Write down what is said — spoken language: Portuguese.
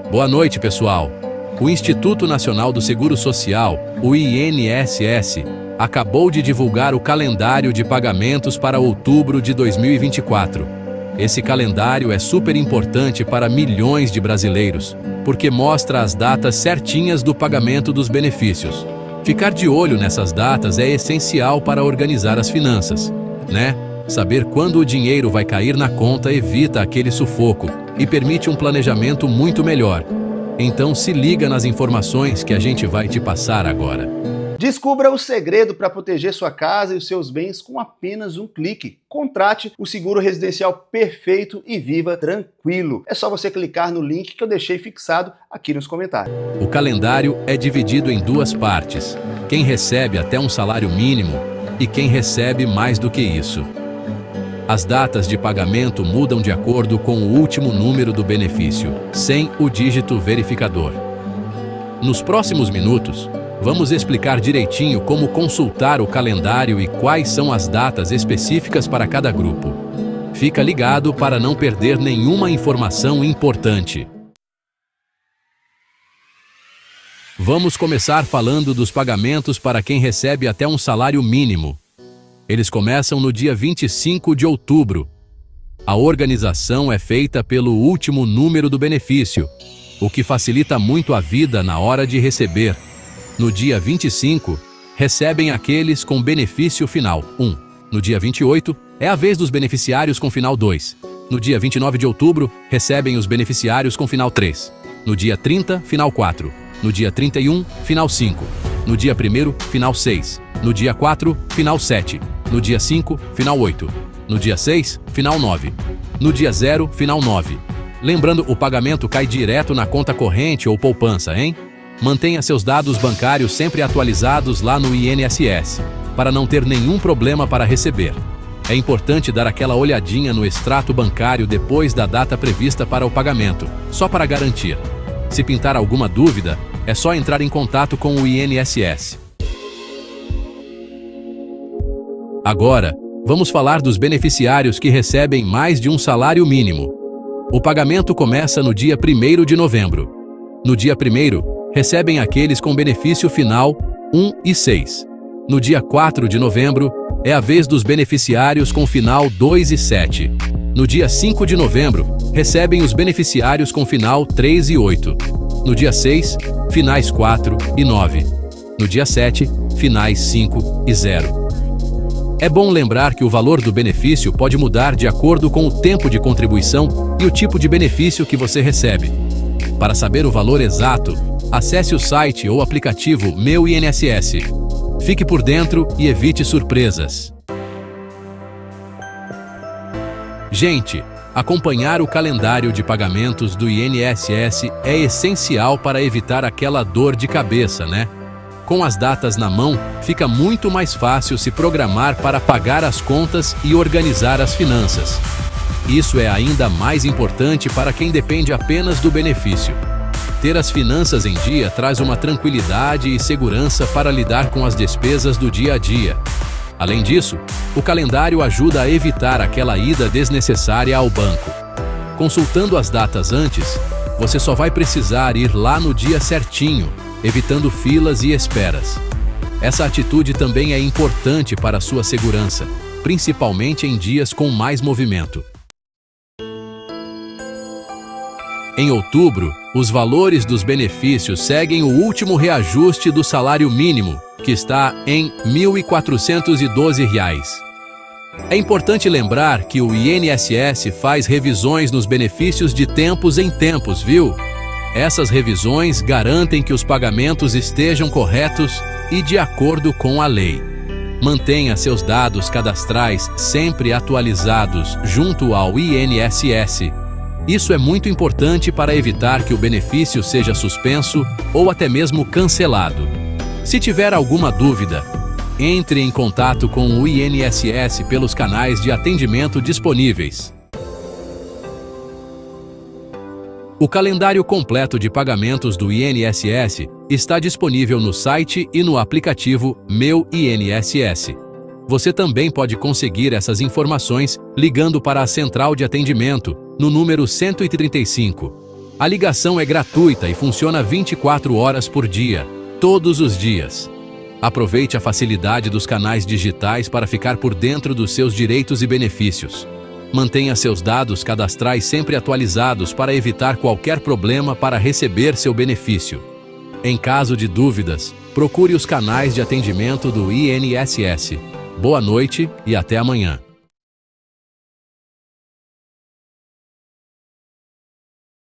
Boa noite, pessoal. O Instituto Nacional do Seguro Social, o INSS, acabou de divulgar o calendário de pagamentos para outubro de 2024. Esse calendário é super importante para milhões de brasileiros, porque mostra as datas certinhas do pagamento dos benefícios. Ficar de olho nessas datas é essencial para organizar as finanças, né? Saber quando o dinheiro vai cair na conta evita aquele sufoco e permite um planejamento muito melhor. Então se liga nas informações que a gente vai te passar agora. Descubra o segredo para proteger sua casa e os seus bens com apenas um clique. Contrate o seguro residencial perfeito e viva tranquilo. É só você clicar no link que eu deixei fixado aqui nos comentários. O calendário é dividido em duas partes: quem recebe até um salário mínimo e quem recebe mais do que isso. As datas de pagamento mudam de acordo com o último número do benefício, sem o dígito verificador. Nos próximos minutos, vamos explicar direitinho como consultar o calendário e quais são as datas específicas para cada grupo. Fica ligado para não perder nenhuma informação importante. Vamos começar falando dos pagamentos para quem recebe até um salário mínimo. Eles começam no dia 25 de outubro. A organização é feita pelo último número do benefício, o que facilita muito a vida na hora de receber. No dia 25, recebem aqueles com benefício final 1. No dia 28, é a vez dos beneficiários com final 2. No dia 29 de outubro, recebem os beneficiários com final 3. No dia 30, final 4. No dia 31, final 5. No dia 1º, final 6. No dia 4, final 7. No dia 5, final 8. No dia 6, final 9. No dia 0, final 9. Lembrando, o pagamento cai direto na conta corrente ou poupança, hein? Mantenha seus dados bancários sempre atualizados lá no INSS, para não ter nenhum problema para receber. É importante dar aquela olhadinha no extrato bancário depois da data prevista para o pagamento, só para garantir. Se pintar alguma dúvida, é só entrar em contato com o INSS. Agora, vamos falar dos beneficiários que recebem mais de um salário mínimo. O pagamento começa no dia 1º de novembro. No dia 1º, recebem aqueles com benefício final 1 e 6. No dia 4 de novembro, é a vez dos beneficiários com final 2 e 7. No dia 5 de novembro, recebem os beneficiários com final 3 e 8. No dia 6, finais 4 e 9. No dia 7, finais 5 e 0. É bom lembrar que o valor do benefício pode mudar de acordo com o tempo de contribuição e o tipo de benefício que você recebe. Para saber o valor exato, acesse o site ou aplicativo Meu INSS. Fique por dentro e evite surpresas. Gente, acompanhar o calendário de pagamentos do INSS é essencial para evitar aquela dor de cabeça, né? Com as datas na mão, fica muito mais fácil se programar para pagar as contas e organizar as finanças. Isso é ainda mais importante para quem depende apenas do benefício. Ter as finanças em dia traz uma tranquilidade e segurança para lidar com as despesas do dia a dia. Além disso, o calendário ajuda a evitar aquela ida desnecessária ao banco. Consultando as datas antes, você só vai precisar ir lá no dia certinho, evitando filas e esperas. Essa atitude também é importante para a sua segurança, principalmente em dias com mais movimento. Em outubro, os valores dos benefícios seguem o último reajuste do salário mínimo, que está em R$ 1.412. É importante lembrar que o INSS faz revisões nos benefícios de tempos em tempos, viu? Essas revisões garantem que os pagamentos estejam corretos e de acordo com a lei. Mantenha seus dados cadastrais sempre atualizados junto ao INSS. Isso é muito importante para evitar que o benefício seja suspenso ou até mesmo cancelado. Se tiver alguma dúvida, entre em contato com o INSS pelos canais de atendimento disponíveis. O calendário completo de pagamentos do INSS está disponível no site e no aplicativo Meu INSS. Você também pode conseguir essas informações ligando para a central de atendimento no número 135. A ligação é gratuita e funciona 24 horas por dia, todos os dias. Aproveite a facilidade dos canais digitais para ficar por dentro dos seus direitos e benefícios. Mantenha seus dados cadastrais sempre atualizados para evitar qualquer problema para receber seu benefício. Em caso de dúvidas, procure os canais de atendimento do INSS. Boa noite e até amanhã.